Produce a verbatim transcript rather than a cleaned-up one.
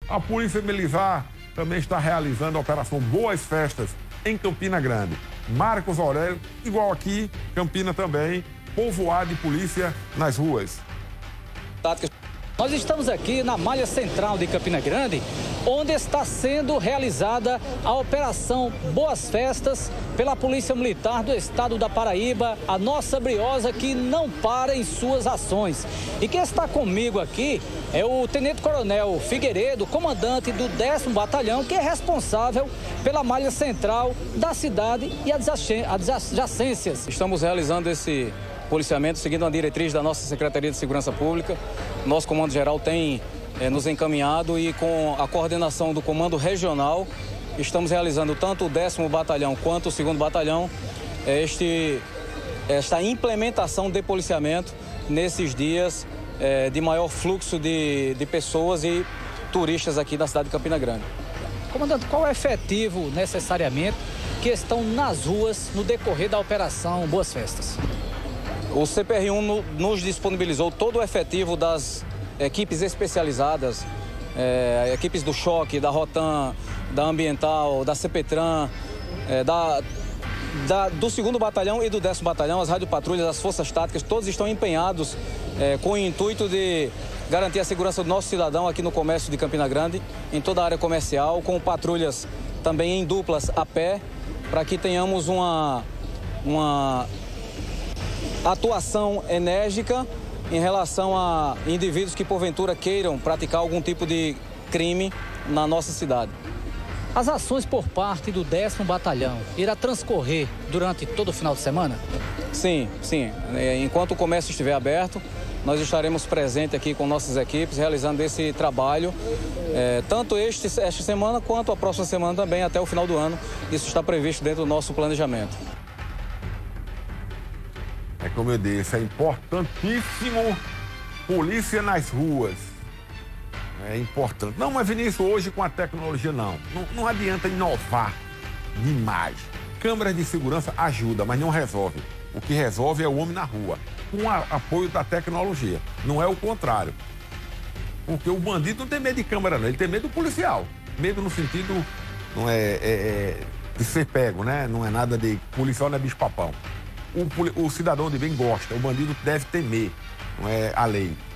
A Polícia Militar também está realizando a Operação Boas Festas em Campina Grande. Marcos Aurélio, igual aqui, Campina também, povoado de polícia nas ruas. Nós estamos aqui na malha central de Campina Grande, onde está sendo realizada a Operação Boas Festas pela Polícia Militar do Estado da Paraíba, a nossa briosa que não para em suas ações. E quem está comigo aqui é o Tenente Coronel Figueiredo, comandante do décimo Batalhão, que é responsável pela malha central da cidade e as adjacências. Estamos realizando esse policiamento seguindo a diretriz da nossa Secretaria de Segurança Pública. Nosso Comando Geral tem é, nos encaminhado e com a coordenação do Comando Regional, estamos realizando tanto o décimo Batalhão quanto o segundo Batalhão, é, este, esta implementação de policiamento nesses dias é, de maior fluxo de, de pessoas e turistas aqui na cidade de Campina Grande. Comandante, qual é o efetivo necessariamente que estão nas ruas no decorrer da Operação Boas Festas? O C P R um no, nos disponibilizou todo o efetivo das equipes especializadas, é, equipes do Choque, da Rotan, da Ambiental, da CEPETRAN, é, da, da, do segundo Batalhão e do décimo Batalhão, as radiopatrulhas, as forças táticas, todos estão empenhados é, com o intuito de garantir a segurança do nosso cidadão aqui no comércio de Campina Grande, em toda a área comercial, com patrulhas também em duplas a pé, para que tenhamos uma... uma atuação enérgica em relação a indivíduos que porventura queiram praticar algum tipo de crime na nossa cidade. As ações por parte do décimo Batalhão irá transcorrer durante todo o final de semana? Sim, sim. Enquanto o comércio estiver aberto, nós estaremos presentes aqui com nossas equipes realizando esse trabalho, é, tanto este, esta semana quanto a próxima semana também, até o final do ano. Isso está previsto dentro do nosso planejamento. É como eu disse, é importantíssimo polícia nas ruas. É importante. Não, mas Vinícius, hoje com a tecnologia não. Não, não adianta inovar demais. Câmeras de segurança ajudam, mas não resolve. O que resolve é o homem na rua, com o apoio da tecnologia. Não é o contrário. Porque o bandido não tem medo de câmera, não. Ele tem medo do policial. Medo no sentido não é, é, é de ser pego, né? Não é nada de... Policial não é bicho-papão. O, o cidadão de bem gosta, o bandido deve temer, não é a lei.